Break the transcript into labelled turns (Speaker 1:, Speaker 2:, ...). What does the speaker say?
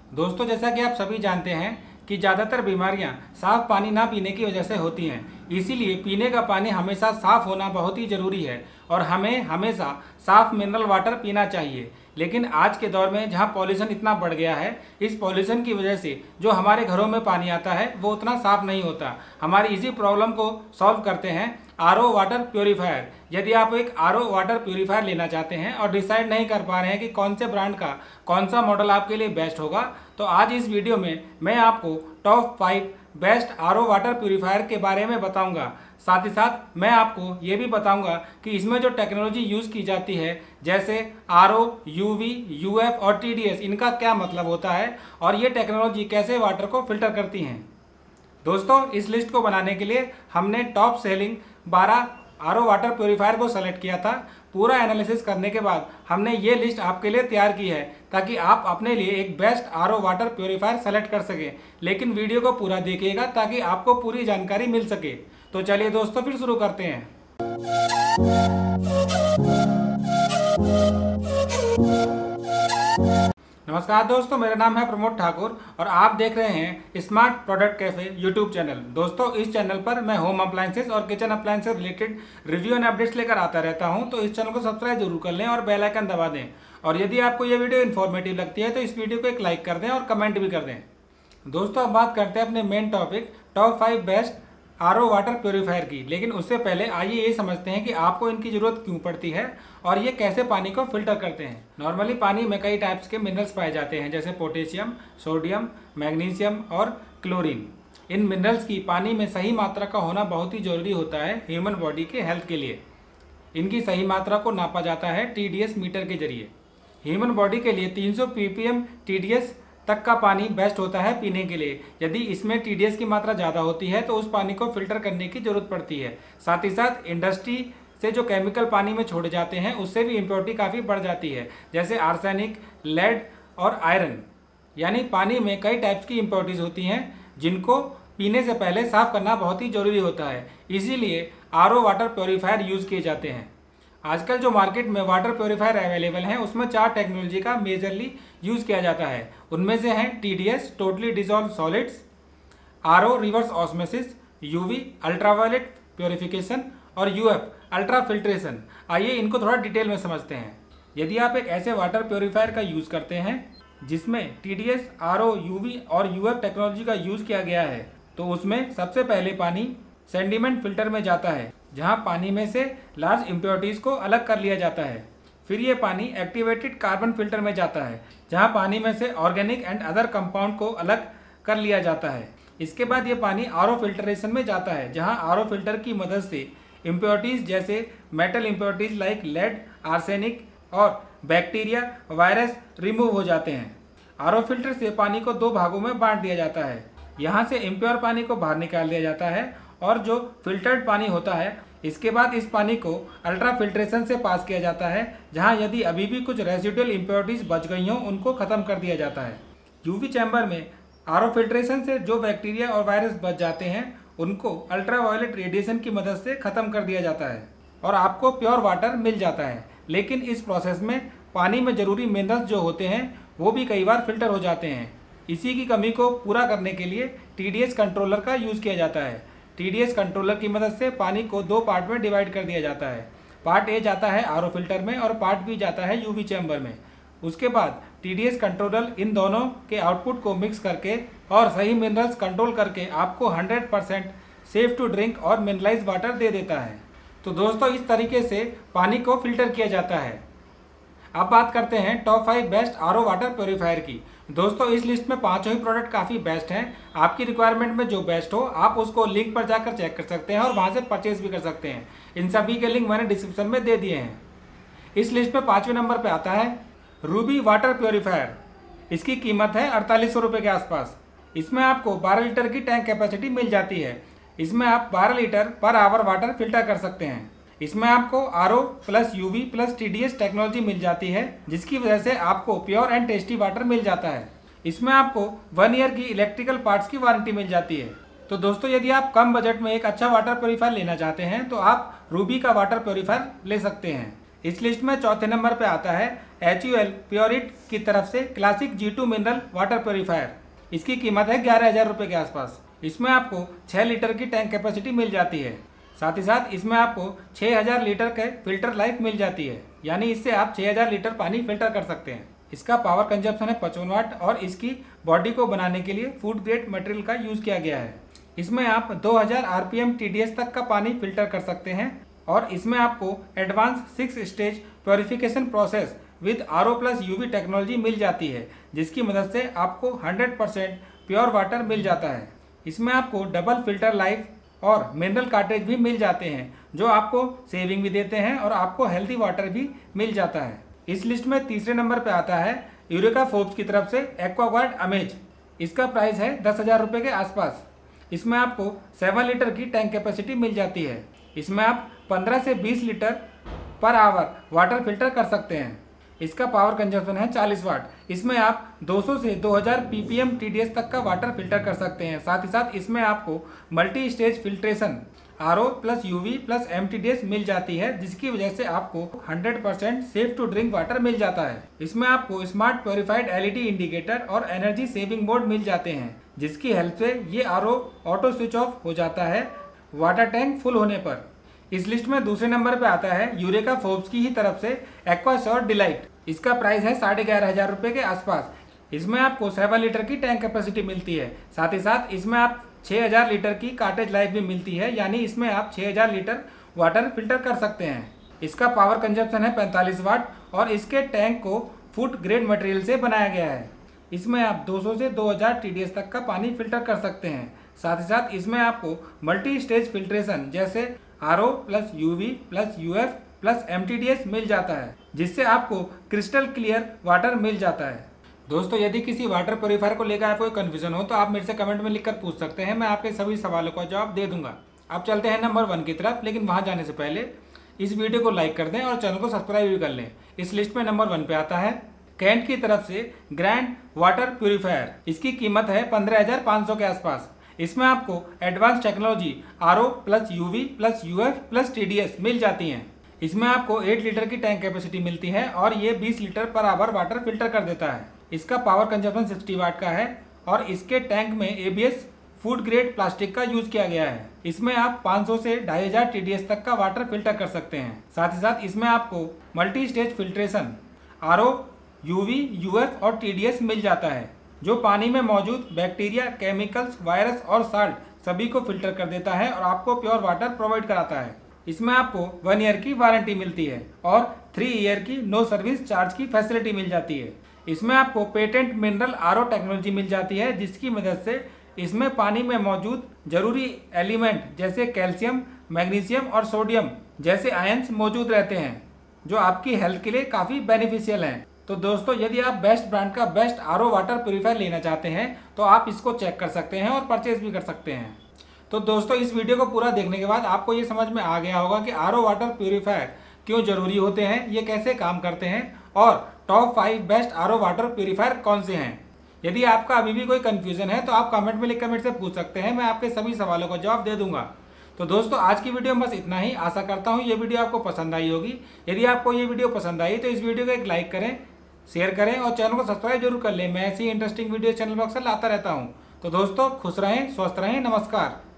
Speaker 1: दोस्तों, जैसा कि आप सभी जानते हैं कि ज़्यादातर बीमारियां साफ पानी ना पीने की वजह से होती हैं। इसीलिए पीने का पानी हमेशा साफ होना बहुत ही ज़रूरी है और हमें हमेशा साफ मिनरल वाटर पीना चाहिए। लेकिन आज के दौर में जहां पॉल्यूशन इतना बढ़ गया है, इस पॉल्यूशन की वजह से जो हमारे घरों में पानी आता है वो उतना साफ नहीं होता। हमारी इसी प्रॉब्लम को सॉल्व करते हैं आरओ वाटर प्योरीफायर। यदि आप एक आरओ वाटर प्योरीफायर लेना चाहते हैं और डिसाइड नहीं कर पा रहे हैं कि कौन से ब्रांड का कौन सा मॉडल आपके लिए बेस्ट होगा, तो आज इस वीडियो में मैं आपको top 5 best RO water purifier के बारे में बताऊंगा। साथ ही साथ मैं आपको ये भी बताऊंगा कि इसमें जो टेक्नोलॉजी यूज़ की जाती है, जैसे आरओ, यूवी, यूएफ और टीडीएस, इनका क्या मतलब होता है और ये टेक्नोलॉजी कैसे वाटर को फिल्टर करती हैं। दोस्तों, इस लिस्ट को बनाने के लिए हमने top selling 12 RO water purifier को सेलेक्ट किया था। पूरा एनालिसिस करने के बाद हमने ये लिस्ट आपके लिए तैयार की है ताकि आप अपने लिए एक best RO water purifier select कर सकें। लेकिन वीडियो को पूरा देखिएगा ताकि आपको पूरी जानकारी मिल सके। तो चलिए दोस्तों, फिर शुरू करते हैं। नमस्कार दोस्तों, मेरा नाम है प्रमोद ठाकुर और आप देख रहे हैं smart product cafe YouTube channel. दोस्तों, इस चैनल पर मैं होम अप्लायंसेस और kitchen appliances related review and updates लेकर आता रहता हूं। तो इस चैनल को सब्सक्राइब जरूर कर लें और बेल आइकन दबा दें। और यदि आपको ये वीडियो इन्फॉर्मेटिव लगती है तो इस वीडियो को एक लाइक कर दें और कमेंट भी कर दें। दोस्तों, अब बात करते हैं अपने main topic top 5 best RO water purifier की। लेकिन उससे पहले आइए ये समझते हैं कि आपको इनकी ज़रूरत क्यों पड़ती है और ये कैसे पानी को फिल्टर करते हैं। नॉर्मली पानी में कई टाइप्स के मिनरल्स पाए जाते हैं, जैसे पोटेशियम, सोडियम, मैग्नीशियम और क्लोरीन। इन मिनरल्स की पानी में सही मात्रा का होना बहुत ही ज़रूरी होता है ह्यूमन बॉडी के हेल्थ के लिए। इनकी सही मात्रा को नापा जाता है टीडीएस मीटर के जरिए। ह्यूमन बॉडी के लिए 300 ppm टीडीएस तक का पानी बेस्ट होता है पीने के लिए। यदि इसमें टीडीएस की मात्रा ज़्यादा होती है तो उस पानी को फिल्टर करने की ज़रूरत पड़ती है। साथ ही साथ इंडस्ट्री से जो केमिकल पानी में छोड़े जाते हैं उससे भी इम्प्योरिटी काफ़ी बढ़ जाती है, जैसे आर्सेनिक, लेड और आयरन। यानी पानी में कई टाइप्स की इम्प्योरिटीज़ होती हैं जिनको पीने से पहले साफ़ करना बहुत ही ज़रूरी होता है। इसीलिए आरओ वाटर प्योरीफायर यूज़ किए जाते हैं। आजकल जो मार्केट में वाटर प्योरीफायर अवेलेबल हैं उसमें 4 टेक्नोलॉजी का मेजरली यूज़ किया जाता है। उनमें से हैं TDS totally dissolve solids, RO reverse osmosis, UV ultraviolet purification और यूएफ अल्ट्रा फिल्ट्रेशन। आइए इनको थोड़ा डिटेल में समझते हैं। यदि आप एक ऐसे वाटर प्योरीफायर का यूज़ करते हैं जिसमें टीडीएस, आरओ, यूवी और यूएफ टेक्नोलॉजी का यूज़ किया गया है, तो उसमें सबसे पहले पानी सेडिमेंट फिल्टर में जाता है, जहां पानी में से लार्ज इम्प्योरिटीज़ को अलग कर लिया जाता है। फिर ये पानी एक्टिवेटेड कार्बन फिल्टर में जाता है, जहां पानी में से ऑर्गेनिक एंड अदर कंपाउंड को अलग कर लिया जाता है। इसके बाद ये पानी आरओ फिल्ट्रेशन में जाता है, जहां आरओ फिल्टर की मदद से इम्प्योरिटीज़ जैसे metal impurities like lead, arsenic और बैक्टीरिया, वायरस रिमूव हो जाते हैं। आरओ फिल्टर से पानी को 2 भागों में बांट दिया जाता है। यहाँ से इम्प्योर पानी को बाहर निकाल दिया जाता है और जो फिल्टर्ड पानी होता है, इसके बाद इस पानी को अल्ट्रा फिल्ट्रेशन से पास किया जाता है, जहां यदि अभी भी कुछ रेसिडुअल इम्प्योरिटीज़ बच गई हों उनको ख़त्म कर दिया जाता है। यूवी चैम्बर में आरओ फिल्ट्रेशन से जो बैक्टीरिया और वायरस बच जाते हैं उनको अल्ट्रावायलेट रेडिएशन की मदद से ख़त्म कर दिया जाता है और आपको प्योर वाटर मिल जाता है। लेकिन इस प्रोसेस में पानी में ज़रूरी मिनरल्स जो होते हैं वो भी कई बार फिल्टर हो जाते हैं। इसी की कमी को पूरा करने के लिए टीडीएस कंट्रोलर का यूज़ किया जाता है। टीडीएस कंट्रोलर की मदद से पानी को 2 पार्ट में डिवाइड कर दिया जाता है। पार्ट ए जाता है आरओ फिल्टर में और पार्ट बी जाता है यूवी चैम्बर में। उसके बाद टीडीएस कंट्रोलर इन दोनों के आउटपुट को मिक्स करके और सही मिनरल्स कंट्रोल करके आपको 100% सेफ टू ड्रिंक और मिनरलाइज वाटर दे देता है। तो दोस्तों, इस तरीके से पानी को फिल्टर किया जाता है। अब बात करते हैं top 5 best RO water purifier की। दोस्तों, इस लिस्ट में 5 ही प्रोडक्ट काफ़ी बेस्ट हैं। आपकी रिक्वायरमेंट में जो बेस्ट हो आप उसको लिंक पर जाकर चेक कर सकते हैं और वहां से परचेज भी कर सकते हैं। इन सभी के लिंक मैंने डिस्क्रिप्शन में दे दिए हैं। इस लिस्ट में 5वें नंबर पर आता है रूबी वाटर प्योरीफायर। इसकी कीमत है 4800 रुपये के आसपास। इसमें आपको 12 लीटर की टैंक कैपेसिटी मिल जाती है। इसमें आप 12 litre per hour water filter कर सकते हैं। इसमें आपको RO plus UV plus TDS technology मिल जाती है, जिसकी वजह से आपको प्योर एंड टेस्टी वाटर मिल जाता है। इसमें आपको 1 ईयर की इलेक्ट्रिकल पार्ट्स की वारंटी मिल जाती है। तो दोस्तों, यदि आप कम बजट में एक अच्छा वाटर प्योरीफायर लेना चाहते हैं तो आप रूबी का वाटर प्योरीफायर ले सकते हैं। इस लिस्ट में चौथे नंबर पे आता है HUL प्योरिट की तरफ से classic G2 mineral water purifier. इसकी कीमत है 11,000 रुपये के आसपास। इसमें आपको 6 लीटर की टैंक कैपेसिटी मिल जाती है। साथ ही साथ इसमें आपको 6000 लीटर के फिल्टर लाइफ मिल जाती है, यानी इससे आप 6000 लीटर पानी फिल्टर कर सकते हैं। इसका पावर कंजप्शन है 55 वाट और इसकी बॉडी को बनाने के लिए फूड ग्रेड मटेरियल का यूज़ किया गया है। इसमें आप 2000 RPM TDS तक का पानी फिल्टर कर सकते हैं और इसमें आपको advance 6 stage purification process with RO plus UV technology मिल जाती है, जिसकी मदद से आपको 100% प्योर वाटर मिल जाता है। इसमें आपको डबल फिल्टर लाइफ और मिनरल कार्ट्रिज भी मिल जाते हैं, जो आपको सेविंग भी देते हैं और आपको हेल्दी वाटर भी मिल जाता है। इस लिस्ट में तीसरे नंबर पे आता है यूरेका फोर्ब्स की तरफ से एक्वागार्ड अमेज। इसका प्राइस है 10,000 रुपये के आसपास। इसमें आपको 7 लीटर की टैंक कैपेसिटी मिल जाती है। इसमें आप 15 से 20 litre per hour water filter कर सकते हैं। इसका पावर कंजप्शन है 40 वाट। इसमें आप 200 से 2000 ppm TDS तक का वाटर फिल्टर कर सकते हैं। साथ ही साथ इसमें आपको multi stage filtration RO plus UV plus MTDS मिल जाती है, जिसकी वजह से आपको 100% सेफ टू ड्रिंक वाटर मिल जाता है। इसमें आपको स्मार्ट प्योरीफाइड LED इंडिकेटर और एनर्जी सेविंग मोड मिल जाते हैं, जिसकी हेल्प से ये RO ऑटो स्विच ऑफ हो जाता है वाटर टैंक फुल होने पर। इस लिस्ट में दूसरे नंबर पे आता है यूरेका फोर्ब्स की ही तरफ से एक्वाश्योर डिलाइट। इसका प्राइस है 11,500 रुपये के आसपास। इसमें आपको 7 लीटर की टैंक कैपेसिटी मिलती है। साथ ही साथ इसमें आप 6000 लीटर की कार्टेज लाइफ भी मिलती है, यानी इसमें आप 6000 लीटर वाटर फिल्टर कर सकते हैं। इसका पावर कंजप्शन है 45 वाट और इसके टैंक को फूड ग्रेड मटेरियल से बनाया गया है। इसमें आप 200 से 2000 TDS तक का पानी फिल्टर कर सकते हैं। साथ ही साथ इसमें आपको मल्टी स्टेज फिल्ट्रेशन जैसे RO plus UV plus UF plus MTDS मिल जाता है, जिससे आपको क्रिस्टल क्लियर वाटर मिल जाता है। दोस्तों, यदि किसी वाटर प्योरीफायर को लेकर आपको कोई कन्फ्यूजन हो तो आप मेरे से कमेंट में लिखकर पूछ सकते हैं, मैं आपके सभी सवालों का जवाब दे दूंगा। अब चलते हैं नंबर 1 की तरफ, लेकिन वहां जाने से पहले इस वीडियो को लाइक कर दें और चैनल को सब्सक्राइब भी कर लें। इस लिस्ट में नंबर 1 पे आता है कैंट की तरफ से ग्रैंड वाटर प्योरीफायर। इसकी कीमत है 15,500 के आसपास। इसमें आपको advance technology RO plus UV plus UF plus TDS मिल जाती हैं। इसमें आपको 8 लीटर की टैंक कैपेसिटी मिलती है और ये 20 litre per hour water filter कर देता है। इसका पावर कंजप्शन 60 वाट का है और इसके टैंक में ABS फूड ग्रेड प्लास्टिक का यूज किया गया है। इसमें आप 500 से 2500 TDS तक का वाटर फिल्टर कर सकते हैं। साथ ही साथ इसमें आपको multi stage filtration RO, UV, UF और TDS मिल जाता है, जो पानी में मौजूद बैक्टीरिया, केमिकल्स, वायरस और साल्ट सभी को फिल्टर कर देता है और आपको प्योर वाटर प्रोवाइड कराता है। इसमें आपको 1 ईयर की वारंटी मिलती है और 3 ईयर की नो सर्विस चार्ज की फैसिलिटी मिल जाती है। इसमें आपको पेटेंट मिनरल RO टेक्नोलॉजी मिल जाती है, जिसकी मदद से इसमें पानी में मौजूद जरूरी एलिमेंट जैसे कैल्शियम, मैग्नीशियम और सोडियम जैसे आयंस मौजूद रहते हैं, जो आपकी हेल्थ के लिए काफ़ी बेनिफिशियल हैं। तो दोस्तों, यदि आप बेस्ट ब्रांड का बेस्ट RO वाटर प्योरीफायर लेना चाहते हैं तो आप इसको चेक कर सकते हैं और परचेज भी कर सकते हैं। तो दोस्तों, इस वीडियो को पूरा देखने के बाद आपको ये समझ में आ गया होगा कि RO वाटर प्योरीफायर क्यों जरूरी होते हैं, ये कैसे काम करते हैं और top 5 best RO water purifier कौन से हैं। यदि आपका अभी भी कोई कंफ्यूजन है तो आप कमेंट में लिखकर मेरे से पूछ सकते हैं, मैं आपके सभी सवालों का जवाब दे दूंगा। तो दोस्तों, आज की वीडियो में बस इतना ही। आशा करता हूँ ये वीडियो आपको पसंद आई होगी। यदि आपको ये वीडियो पसंद आई तो इस वीडियो को एक लाइक करें, शेयर करें और चैनल को सब्सक्राइब जरूर कर लें। मैं ऐसी इंटरेस्टिंग वीडियो चैनल पर अक्सर लाता रहता हूँ। तो दोस्तों, खुश रहें, स्वस्थ रहें, नमस्कार।